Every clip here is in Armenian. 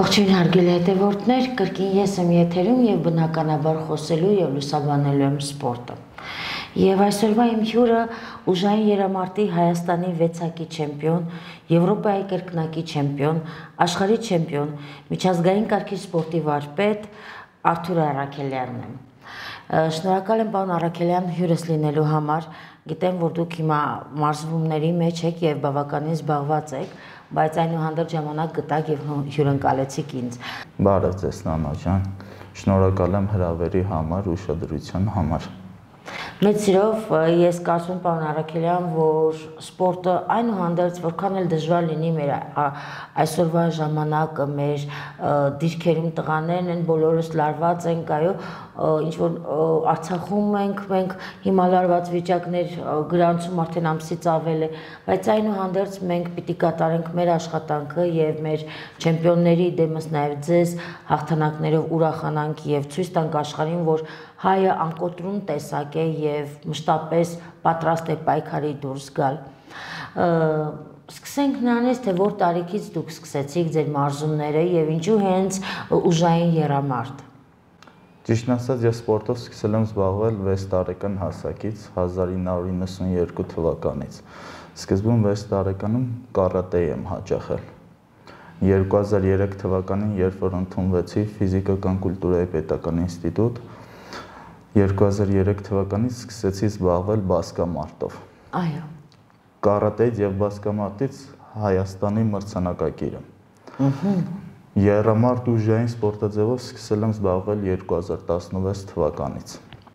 Ողջույն հարգելի հետևորդներ, կրկին ես եմ եթերում եւ բնականաբար խոսելու եւ լուսաբանելու եմ սպորտը։ Եվ այսօրվա իմ հյուրը ուժային երամարտի Հայաստանի 6-ակի չեմպիոն, Եվրոպայի կրկնակի չեմպիոն, աշխարհի չեմպիոն, միջազգային կարգի սպորտի վարպետ Արթուր Առաքելյանն է։ Շնորհակալ եմ պարոն Առաքելյան հյուրս լինելու համար։ Գիտեմ, որ դուք հիմա մարզումների մեջ եք եւ բավականին զբաղված եք, բայց այնուհանդերձ ժամանակ գտաք եւ հյուրընկալեցիք ինձ։ Բարև ձեզ, Նանա ջան։ Շնորհակալ եմ հրավերի համար, ուշադրության համար։ Մեծ սիրով ես կարծում եմ, պարոն Առաքելյան, որ սպորտը այնուհանդերձ որքան էլ դժվար լինի մեր այսօրվա ժամանակը, մեր դիրքերում տղաներն են, բոլորս լարված ենք, այո, ինչ որ Արցախում ենք, մենք հիմա լարված վիճակներ գրանցում արդեն ամսից ավել է, բայց այնուհանդերձ մենք պիտի կատարենք մեր աշխատանքը եւ մեր չեմպիոնների դեմս նաեւ ձեզ հաղթանակներով ուրախանանք եւ ցույց տանք աշխարհին, որ հայը անկոտրուն տեսակ է եւ մշտապես պատրաստ է պայքարի դուրս գալ։ Սկսենք նրանից, թե որ տարիքից դուք սկսեցիք ձեր մարզումները եւ ինչու հենց ուժային երամարտ։ Ճիշտն ասած, ես սպորտով սկսել եմ զբաղվել 6 տարեկան հասակից 1992 թվականից։ Սկզբում 6 տարեկանում կարատե եմ հաճախել։ 2003 թվականին, երբ որ ընդունվեցի ֆիզիկական կուլտուրայի պետական ինստիտուտ, 2003 թվականից սկսեցի զբաղվել բասկամարտով։ Այո։ Կարատեից եւ բասկամարտից Հայաստանի մրցանակակիր եմ։ Երամարտ ուժային սպորտաձևով սկսել եմ զբաղվել 2016 թվականից։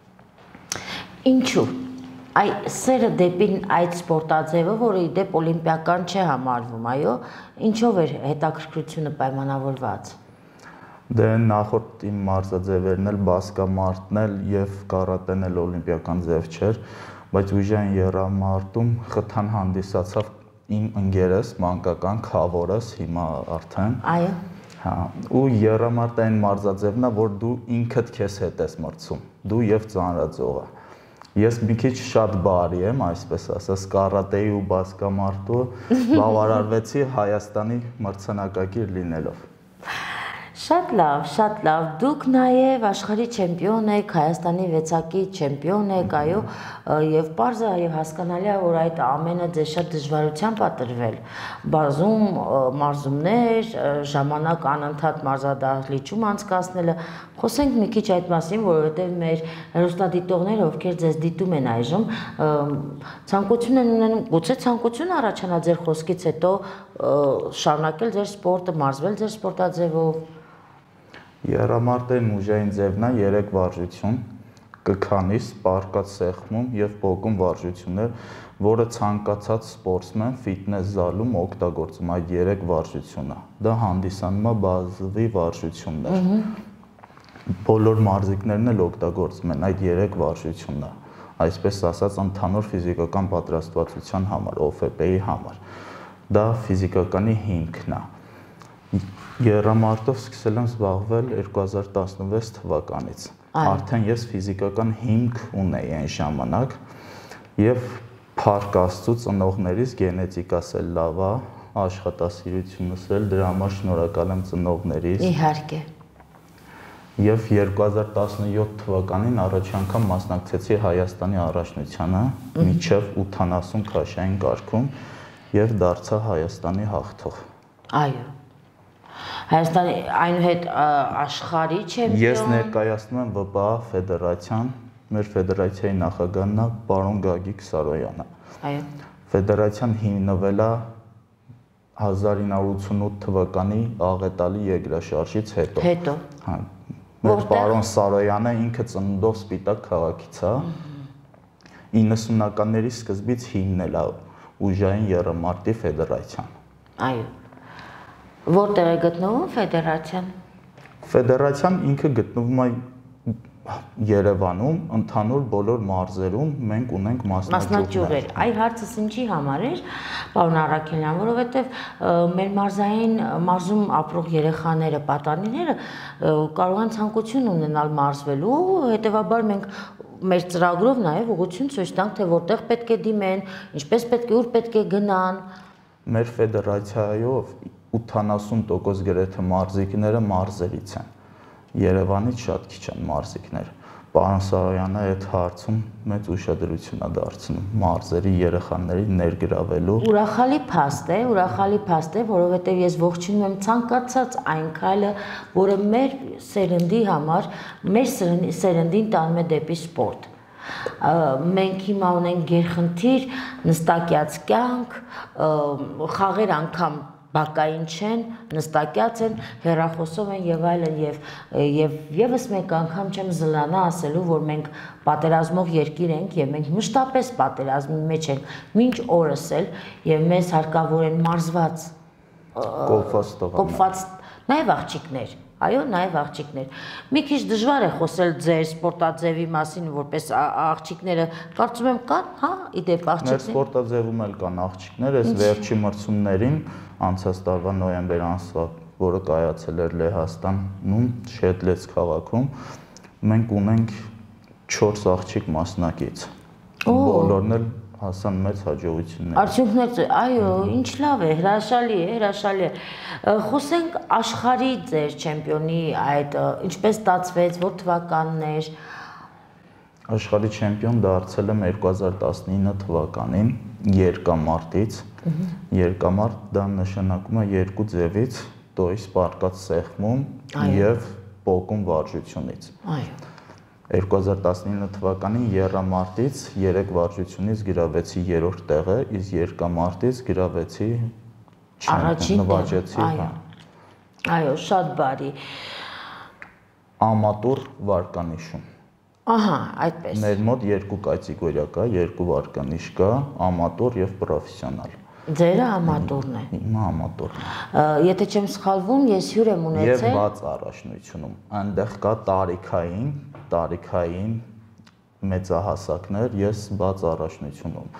Ինչու՞։ Սերը դեպի այդ սպորտաձևը, որը ի դեպ օլիմպիական չէ համարվում, այո, ինչով էր հետաքրքրությունը պայմանավորված։ Դե նախորդ իմ մարզաձևերն էլ բասկամարտն էլ եւ կարատեն էլ օլիմպիական ձև չէր, բայց ուժային երամարտում խթան հանդիսացավ իմ ընկերս, մանկական քավորս, հիմա արդեն։ Այո։ Հա, ու երամարտը այն մարզաձևն է, որ դու ինքդ քեզ հետ ես մրցում, դու եւ ծանրաձողը։ Ես մի քիչ շատ բարի եմ, այսպես ասած, կարատեի ու բասկամարտու բավարարվեցի Հայաստանի մրցանակակիր լինելով։ Շատ լավ, դուք նաև աշխարհի չեմպիոն եք, Հայաստանի 6-ակի չեմպիոն եք, այո, եւ պարզ է եւ հասկանալի է, որ այդ ամենը ձեզ շատ դժվարությամբ ա տրվել։ Բազում մարզումներ, ժամանակ անընդհատ մարզադահլիճում անցկացնելը։ Խոսենք մի քիչ այդ մասին, որովհետեւ մեր հեռուստադիտողները, ովքեր ձեզ դիտում են այժմ, ցանկություն են ունենում, գուցե ցանկություն առաջանա ձեր խոսքից հետո շարունակել ձեր սպորտը, մարզվել ձեր սպորտաձևով։ Երամարտային ուժային ձևն է 3 վարժություն, կքանիս, պարկած սեղմում եւ պոկում վարժություններ, որը ցանկացած սպորտսմեն ֆիթնես զալում օգտագործում այդ 3 վարժությունը։ Դա հանդիսանում է բազովի վարժություններ։ Բոլոր մարզիկներն էլ օգտագործում են այդ 3 վարժությունը, այսպես ասած ընդհանուր ֆիզիկական պատրաստվածության համար, OFP-ի համար։ Դա ֆիզիկականի հիմքն է։ Երամարտով սկսել եմ զբաղվել 2016 թվականից։ Արդեն ես ֆիզիկական հիմք ունեի այն ժամանակ եւ փառք Աստծո ծնողներիս գենետիկաս էլ լավ է, աշխատասիրությունս էլ, դրա համար շնորհակալ եմ ծնողներիս։ Իհարկե։ Եվ 2017 թվականին առաջ անգամ մասնակցեցի Հայաստանի առաջնությանը մինչև 80 քաշային կարգում եւ դարձա Հայաստանի հաղթող։ Այո։ Հայաստանի այնուհետ աշխարհի չեմպիոն։ Ես ներկայացնում եմ ՎՊԱ ֆեդերացիան, մեր ֆեդերացիայի նախագահն է պարոն Գագիկ Սարոյանը։ Այո։ Ֆեդերացիան հիմնվել է 1988 թվականի աղետալի երկրաշարժից հետո։ Հետո։ Հա։ Մեր պարոն Սարոյանը ինքը ծննդով Սպիտակ քաղաքից է։ 90-ականների սկզբից հիմնել է ուժային երամարտի ֆեդերացիան։ Այո։ Որտեղ է գտնվում ֆեդերացիան։ Ֆեդերացիան ինքը գտնվում է Երևանում, ընդհանուր բոլոր մարզերում մենք ունենք մասնաճյուղեր։ Այ հարցս ինչի համար էր, պարոն Առաքելյան, որովհետև մեր մարզում ապրող երեխաները, պատանիները կարող են ցանկություն ունենալ մարզվելու, հետևաբար մենք մեր ծրագրով նաև ուղղություն ցույց տանք, թե որտեղ պետք է դիմեն, ինչպես պետք է, ուր պետք է գնան։ Մեր ֆեդերացիայով 80% գրեթե մարզիկները մարզերից են։ Երևանից շատ քիչ են մարզիկները։ Պարոն Սարոյանը այդ հարցում մեծ ուշադրություն է դարձնում մարզերի երեխաների ներգրավելու։ Ուրախալի փաստ է, որովհետև ես ողջունում եմ ցանկացած այն քայլը, որը մեր սերնդի համար, մեր սերնդին տանում է դեպի սպորտ։ Մենք հիմա ունենք գերխնդիր, նստակյաց կյանք, խաղեր անգամ բակային չեն, նստակյաց են, հեռախոսով են եւ այլն եւ եւս մեկ անգամ չեմ զլանա ասելու, որ մենք պատերազմող երկիր ենք եւ մենք մշտապես պատերազմի մեջ ենք մինչ օրս էլ եւ մեզ հարկավոր են մարզված կոփված նաեւ աղջիկներ։ Այո, նաև աղջիկներ։ Մի քիչ դժվար է խոսել ձեր սպորտաձևի մասին, որպես աղջիկները կարծում եմ կան, հա, իդեպ աղջիկներ։ Մեր սպորտաձևում էլ կան աղջիկներ, այս վերջի մրցումներին անցած տարվա նոյեմբեր ամսվա, որը կայացել էր Լեհաստանում, Շեդլեց քաղաքում, մենք ունենք 4 աղջիկ մասնակից։ Բոլորն էլ հասան մեծ հաջողություններ։ Արդյունքներ, այո, ինչ լավ է, հրաշալի է։ Խոսենք աշխարհի ձեր չեմպիոնի այդ ինչպես ստացվեց, որ թվականներ։ Աշխարհի չեմպիոն դարձել եմ 2019 թվականին երկամարտից։ Երկամարտ դա նշանակում է երկու ձևից՝ տոյս պարկած սեղմում եւ պոկում վարժությունից։ Այո։ 2019 թվականին եռամարտից 3 վարժությունից գրավեցի 3-րդ տեղը, իսկ երկամարտից գրավեցի նվաճեցի։ Այո, շատ բարի։ Ամատուր վարկանիշում։ Ահա, այդպես։ Մեր մոտ 2 կատեգորիա կա, 2 վարկանիշ կա, ամատուր եւ պրոֆեսիոնալ։ Ձերը ամատուրն է։ Հիմա ամատուրն է։ Եթե չեմ սխալվում, ես հյուր եմ ունեցել։ Եվ բաց առաջնությունում։ Այնտեղ կա տարիքային մեծահասակներ, ես բաց առաջնությունում։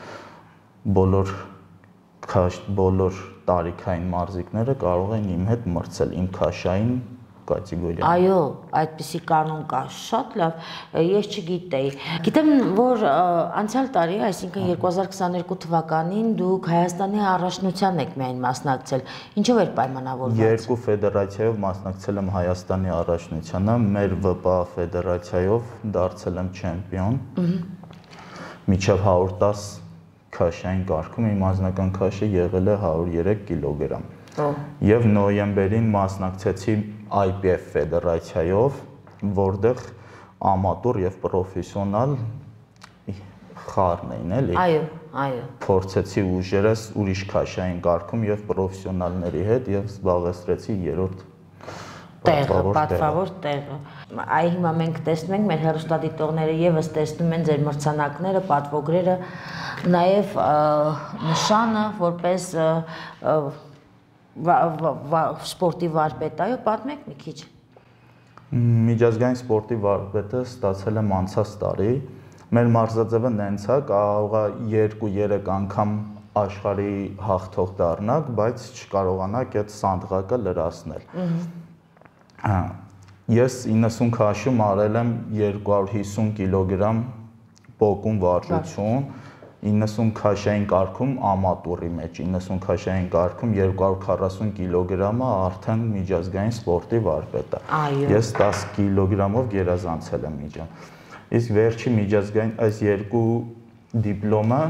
Բոլոր տարիքային մարզիկները կարող են իմ հետ մրցել իմ քաշային կատեգորիայում։ Այո, այդպիսի կանոն կա, շատ լավ, ես չգիտեի։ Գիտեմ, որ անցյալ տարի, այսինքն 2022 թվականին դուք Հայաստանի առաջնության եք միայն մասնակցել։ Ինչով էր պայմանավորված։ 2 ֆեդերացիայով մասնակցել եմ Հայաստանի առաջնությանը, մեր ՎՊԱ ֆեդերացիայով դարձել եմ չեմպիոն։ Մինչև 110 քաշային կարգում իմ անձնական քաշը եղել է 103 կիլոգրամ։ Եվ նոյեմբերին մասնակցեցի IPF ֆեդերացիայով, որտեղ ամատուր եւ պրոֆեսիոնալ խառն էին, էլի։ Այո։ Փորձեցի ուժերս ուրիշ քաշային կարգում եւ պրոֆեսիոնալների հետ եւ զբաղեցրեցի 3-րդ պատվավոր տեղը։ Այ հիմա մենք տեսնում ենք, մեր հեռուստադիտողները եւս տեսնում են ձեր մրցանակները, պատվոգրերը, նաեւ նշանը որպես սպորտի վարպետ, այո, պատմեք մի քիչ։ Միջազգային սպորտի վարպետը ստացել եմ անցած տարի։ Մեր մարզաձևը նենց է, կարող է 2-3 անգամ աշխարհի հաղթող դառնաք, բայց չկարողանաք այդ սանդղակը լրացնել։ Ես 90 քաշում արել եմ 250 կիլոգրամ պոկում վարժություն, 90 քաշային կարգում ամատուրի մեջ, 90 քաշային կարգում 240 կիլոգրամը արդեն միջազգային սպորտի վարպետ է։ Ես 10 կիլոգրամով գերազանցել եմ միջան։ Իսկ վերջի միջազգային այս երկու դիպլոմը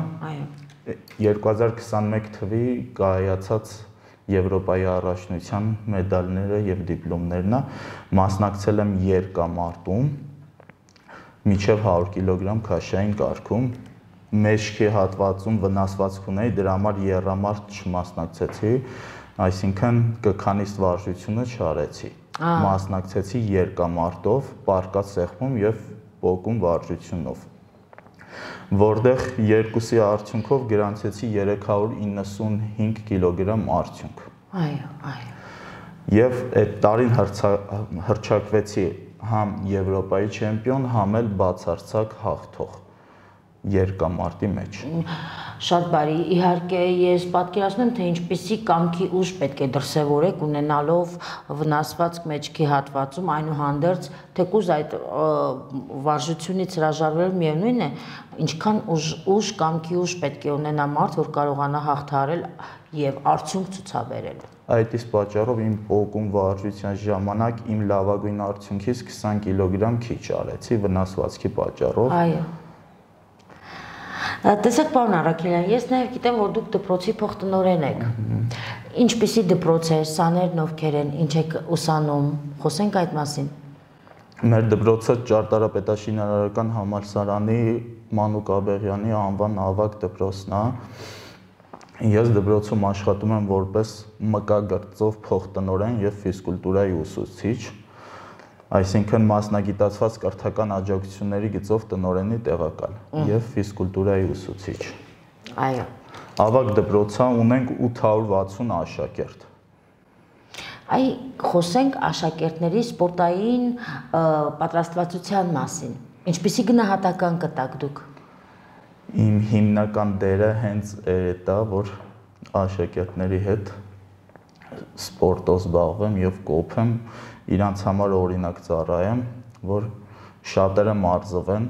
2021 թվի կայացած Եվրոպայի առաջնության մեդալները եւ դիպլոմներն է, մասնակցել եմ երկամարտում մինչև 100 կիլոգրամ քաշային կարգում, մեջքի հատվածում վնասվածք ունեի, դրա համար եռամարտ չմասնակցեցի, այսինքն կքանիստ վարժությունը չարեցի։ Մասնակցեցի երկամարտով, պարկած սեղմում եւ պոկում վարժությունով, որտեղ երկուսի արդյունքով գրանցեցի 395 կիլոգրամ արդյունք։ Այո։ Եվ այդ տարին հռչակվեցի համ Եվրոպայի չեմպիոն, համ էլ բացարձակ հաղթող երկամարտի մեջ։ Շատ բարի, իհարկե ես պատկերացնում եմ, թե ինչպիսի կամքի ուժ պետք է դրսևորեք ունենալով վնասվածք մեջքի հատվածում, այնուհանդերձ թեկուզ այդ վարժությունից հրաժարվել միևնույն է, ինչքան կամքի ուժ պետք է ունենա մարդ, որ կարողանա հաղթահարել եւ արդյունք ցուցաբերել։ Այդ իսկ պատճառով իմ պոկում վարժության ժամանակ իմ լավագույն արդյունքից 20 կիլոգրամ քիչ արեցի վնասվածքի պատճառով։ Այո։ Տեսեք, պարոն Առաքելյան, ես նաև գիտեմ, որ դուք դպրոցի փոխտնօրեն եք։ Ինչպիսի դպրոց է, սաներն ովքեր են, ինչ եք ուսանում, խոսենք այդ մասին։ Մեր դպրոցը Ճարտարապետաշինարարական համալսարանի Մանուկ Աբեղյանի անվան ավագ դպրոցն է։ Ես դպրոցում աշխատում եմ որպես մկագործով փոխտնօրեն եւ ֆիզկուլտուրայի ուսուցիչ, այսինքն մասնագիտացված կրթական աջակցությունների գծով տնօրենի տեղակալ եւ ֆիզկուլտուրայի ուսուցիչ։ Այո։ Ավագ դպրոցա ունենք 860 աշակերտ։ Այ խոսենք աշակերտների սպորտային պատրաստվածության մասին։ Ինչպիսի գնահատական կտաք դուք։ Իմ հիմնական դերը հենց դա, որ աշակերտների հետ սպորտով զբաղվեմ եւ կոփեմ, իրանց համար օրինակ ծառայեմ, որ շատերը մարզվեն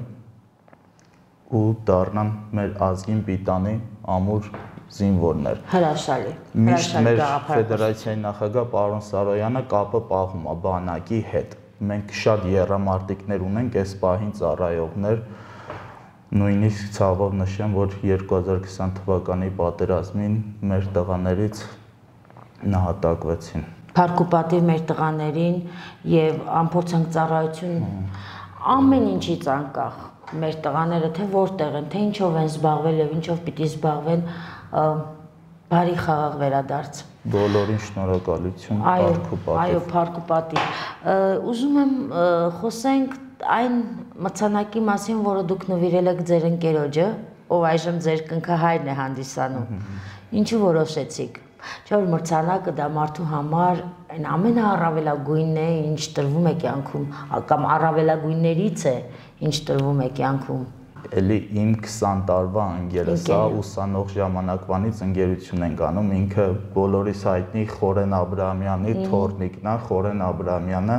ու դառնան մեր ազգին պիտանի ամուր զինվորներ։ Հրաշալի։ Միշտ մեր ֆեդերացիայի նախագահ պարոն Սարոյանը կապը պահում է բանակի հետ։ Մենք շատ եռամարտիկներ ունենք այս պահին ծառայողներ, նույնիսկ ցավով նշեմ, որ 2020 թվականի պատերազմին մեր տղաներից նահատակվեցին։ Փառք ու պատիվ մեր տղաներին եւ ամփոփանք ծառայություն ամեն ինչից անկախ մեր տղաները թե որտեղ են, թե ինչով են զբաղվել եւ ինչով պիտի զբաղվեն, բարի խաղաղ վերադարձ։ Բոլորին շնորհակալություն, փառք ու պատիվ։ Այո, փառք ու պատիվ։ Ուզում եմ խոսենք այն մրցանակի մասին, որը դուք նվիրել եք ձեր ընկերոջը, ով այժմ ձեր կնքահայրն է հանդիսանում։ Ինչու որոշեցիք։ Չէ՞ որ մրցանակը դա մարդու համար այն ամենաառավելագույնն է, ինչ տրվում է կյանքում, կամ առավելագույններից է, ինչ տրվում է կյանքում։ Էլի իմ 20 տարվա ընկերս է, ուսանող ժամանակվանից ընկերություն ենք անում, ինքը բոլորիս հայտնի Խորեն Աբրահամյանի թոռնիկն է, Խորեն Աբրահամյանը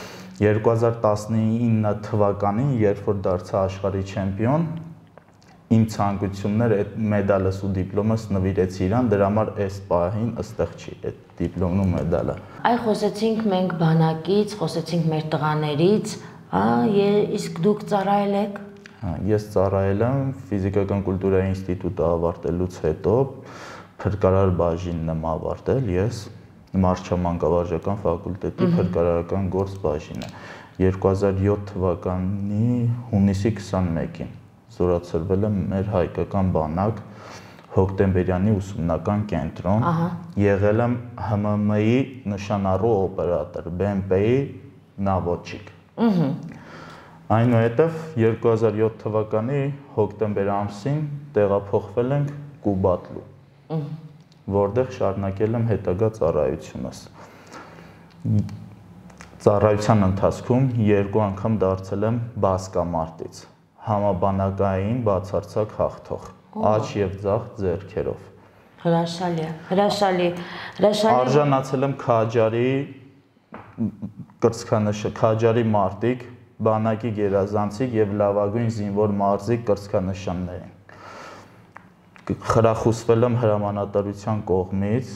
2019 թվականին, երբ որ դարձա աշխարհի չեմպիոն, իմ ցանկությունն էր այդ մեդալս ու դիպլոմս նվիրեցի իրան, դրա համար այս պահին ըստեղ չի այդ դիպլոմն ու մեդալը։ Այ խոսեցինք մենք բանակից, խոսեցինք մեր տղաներից, իսկ դուք ծառայել եք։ Ես ծառայել եմ ֆիզիկական կուլտուրայի ինստիտուտը ավարտելուց հետո, փրկարար բաժինն եմ ավարտել ես, Մարշչամանկավարժական ֆակուլտետի փրկարարական գործ բաժինը 2007 թվականի հունիսի 21-ին զորացրվել եմ մեր հայկական բանակ Հոկտեմբերյանի ուսումնական կենտրոն, եղել եմ ՀՄՄ-ի նշանառու օպերատոր, BMP-ի նավոճիկ։ Այնուհետև 2007 թվականի հոկտեմբեր ամսին տեղափոխվել ենք Կուբատլու, որտեղ շարունակել եմ հետագա ծառայությունս։ Ծառայության ընթացքում 2 անգամ դարձել եմ բասկամարտից, համաբանակային բացարձակ հաղթող, աջ եւ ձախ ձեռքերով։ Հրաշալի է, հրաշալի։ Արժանացել եմ Քաջարի կրծքանշը, Քաջարի մարտիկ, բանակի գերազանցիկ եւ լավագույն զինվոր մարզիկ կրծքանշաններին։ Խրախուսվել եմ հրամանատարության կողմից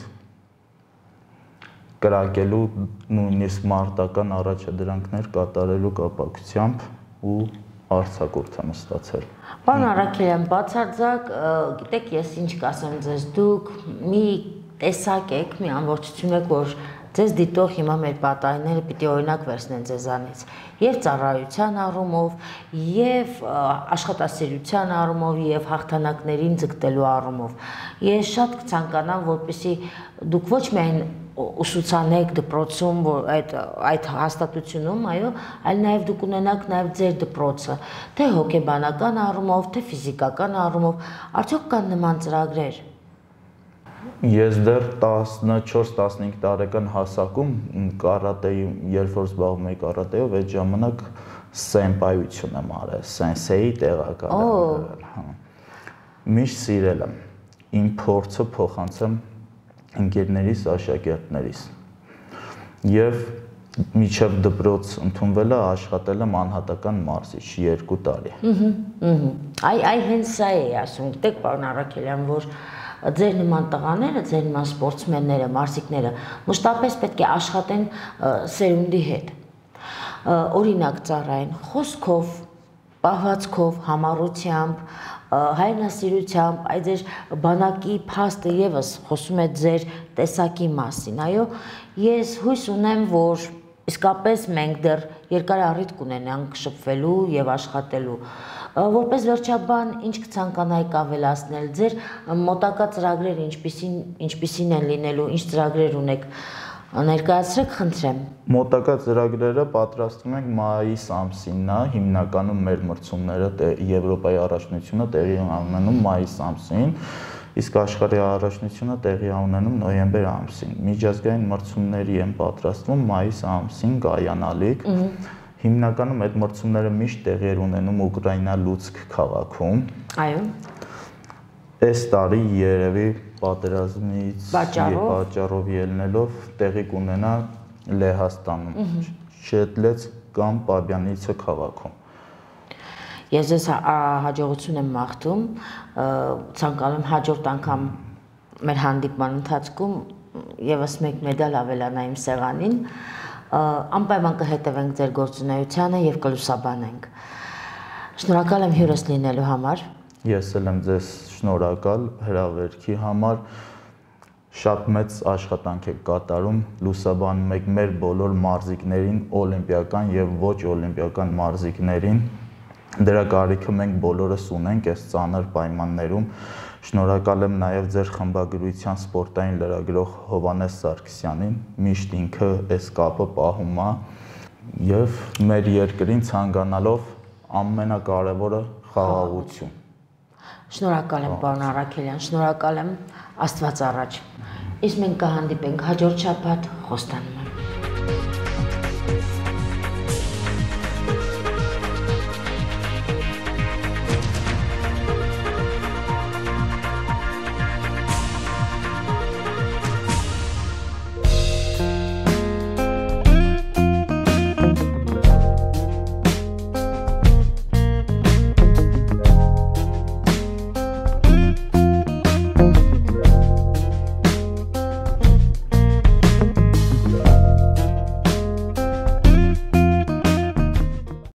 կրակելու նույնիսկ մարտական առաջադրանքներ կատարելու կապակցությամբ ու արձակուրդ եմ ստացել։ Պարոն Առաքելյան, բացարձակ, գիտեք, ես ինչ կասեմ ձեզ, դուք մի տեսակ եք, մի ամբողջություն եք, որ ձեզ դիտող հիմա մեր պատանիները պիտի օրինակ վերցնեն ձեզանից եւ ծառայության առումով, եւ աշխատասիրության առումով, եւ հաղթանակներին ձգտելու առումով։ Ես շատ կցանկանամ, որպեսզի դուք ոչ միայն ուսուցանեք դպրոցում, որ այդ հաստատությունում, այո, այլ նաեւ դուք ունենաք նաեւ ձեր դպրոցը, թե հոգեբանական առումով, թե ֆիզիկական առումով, արդյոք կան նման ծրագրեր։ Ես դեռ 14-15 տարեկան հասակում կարատեի, երբ որ զբաղվում էի կարատեով, այդ ժամանակ սենպայություն եմ արել, սենսեի տեղակալ եմ եղել։ Միշտ սիրել եմ։ Իմ փորձը փոխանցեմ ընկերներիս, աշակերտներիս։ Եվ մինչև դպրոց ընդունվելը աշխատել եմ անհատական մարզիչ 2 տարի։ Այ հենց սա է ասում, գիտեք, պարոն Առաքելյան, որ ձեր նման տղաները, ձեր նման սպորտսմենները, մարզիկները մշտապես պետք է աշխատեն սերունդի հետ։ Օրինակ ծառայեն խոսքով, պահվածքով, համառությամբ, հայրենասիրությամբ, այդ ձեր բանակի փաստը եւս խոսում է ձեր տեսակի մասին։ Այո, ես հույս ունեմ, որ իսկապես մենք դեռ երկար առիթ կունենանք շփվելու եւ աշխատելու։ Որպես վերջաբան, ինչ կցանկանայիք ավելացնել ձեր մոտակա ծրագրերը ինչպիսին են լինելու, ինչ ծրագրեր ունեք, ներկայացրեք, խնդրեմ։ Մոտակա ծրագրերը պատրաստում ենք մայիս ամսինն է, հիմնականում մեր մրցումները Եվրոպայի առաջնությունը տեղի ունենում մայիս ամսին, իսկ աշխարհի առաջնությունը տեղի ունենում նոյեմբեր ամսին։ Միջազգային մրցումների են պատրաստվում մայիս ամսին կայանալիք։ Հիմնականում այդ մրցումները միշտ տեղի են ունենում Ուկրաինա Լուցկ քաղաքում։ Այո։ Այս տարի երևի պատերազմից պատճառով ելնելով տեղի կունենա Լեհաստանում, Շեդլեց կամ Պաբյանիցը քաղաքում։ Ես ձեզ հաջողություն եմ մաղթում, ցանկանում հաջորդ անգամ մեր հանդիպման ընթացքում եւս մեկ մեդալ ավելանա իմ սեղանին, անպայման կհետևենք ձեր գործունեությանը եւ կլուսաբանենք։ Շնորհակալ եմ հյուրս լինելու համար։ Ես էլ եմ ձեզ շնորհակալ հրավերքի համար, շատ մեծ աշխատանք եք կատարում, լուսաբանում եք մեր բոլոր մարզիկներին, օլիմպիական եւ ոչ օլիմպիական մարզիկներին, դրա կարիքը մենք բոլորս ունենք այս ծանր պայմաններում, շնորհակալ եմ նաեւ ձեր խմբագրության սպորտային լրագրող Հովհաննես Սարգսյանին, միշտ ինքը այս կապը պահում է եւ մեր երկրին ցանկանալով ամենակարևորը խաղաղություն։ Շնորհակալ եմ, պարոն Առաքելյան, շնորհակալ եմ, Աստված առաջ։ Իսկ մենք կհանդիպենք հաջորդ շաբաթ Խոստանում եմ։